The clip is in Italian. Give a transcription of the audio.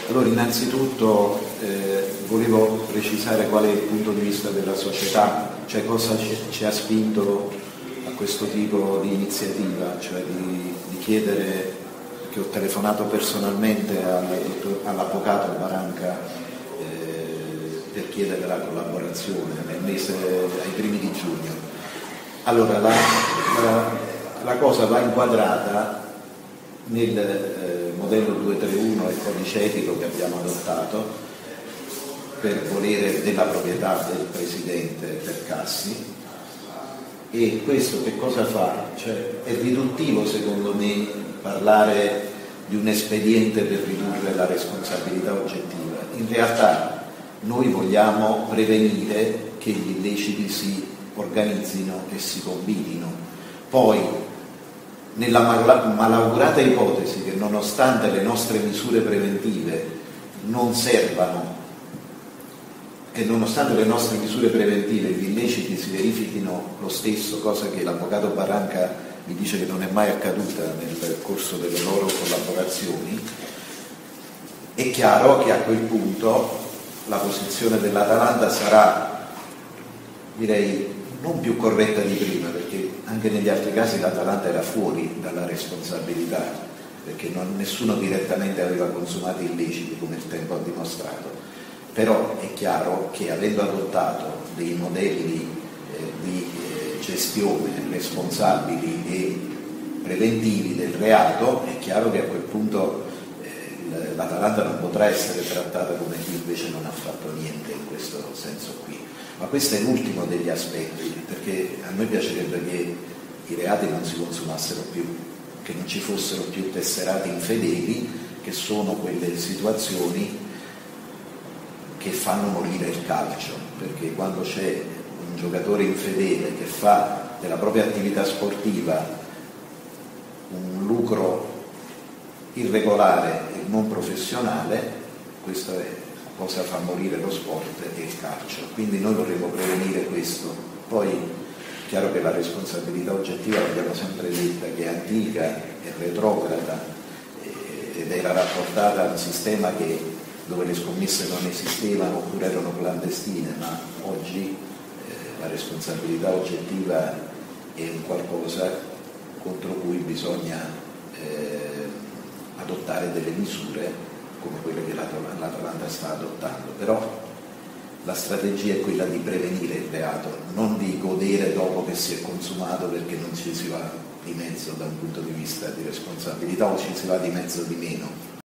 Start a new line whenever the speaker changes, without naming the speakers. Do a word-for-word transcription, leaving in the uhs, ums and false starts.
Allora, innanzitutto eh, volevo precisare qual è il punto di vista della società, cioè cosa ci, ci ha spinto a questo tipo di iniziativa, cioè di, di chiedere, che ho telefonato personalmente all'avvocato Baranca eh, per chiedere la collaborazione nel mese, ai primi di giugno. Allora, la, la, la cosa va inquadrata nel eh, modello duecentotrentuno e codice etico che abbiamo adottato per volere della proprietà del presidente Percassi. E questo che cosa fa? Cioè, è riduttivo secondo me parlare di un espediente per ridurre la responsabilità oggettiva. In realtà noi vogliamo prevenire che gli illeciti si organizzino e si combinino. Poi, nella malaugurata ipotesi che nonostante le nostre misure preventive non servano e nonostante le nostre misure preventive gli illeciti si verifichino lo stesso, cosa che l'avvocato Baranca mi dice che non è mai accaduta nel corso delle loro collaborazioni, è chiaro che a quel punto la posizione dell'Atalanta sarà, direi, non più corretta di prima, perché anche negli altri casi l'Atalanta era fuori dalla responsabilità, perché non, nessuno direttamente aveva consumato illeciti, come il tempo ha dimostrato. Però è chiaro che avendo adottato dei modelli eh, di eh, gestione responsabili e preventivi del reato, è chiaro che a quel punto eh, l'Atalanta non potrà essere trattata come chi invece non ha fatto niente in questo senso qui. Ma questo è l'ultimo degli aspetti, perché a noi piacerebbe che i reati non si consumassero più, che non ci fossero più tesserati infedeli, che sono quelle situazioni che fanno morire il calcio, perché quando c'è un giocatore infedele che fa della propria attività sportiva un lucro irregolare e non professionale, questo è cosa fa morire lo sport e il calcio. Quindi noi vorremmo prevenire questo. Poi è chiaro che la responsabilità oggettiva, l'abbiamo sempre detta, che è antica, è retrograda eh, ed era rapportata a un sistema che, dove le scommesse non esistevano oppure erano clandestine, ma oggi eh, la responsabilità oggettiva è un qualcosa contro cui bisogna eh, adottare delle misure come quelle che l'Atalanta sta adottando. Però la strategia è quella di prevenire il reato, non di godere dopo che si è consumato, perché non ci si va di mezzo da un punto di vista di responsabilità, o ci si va di mezzo di meno.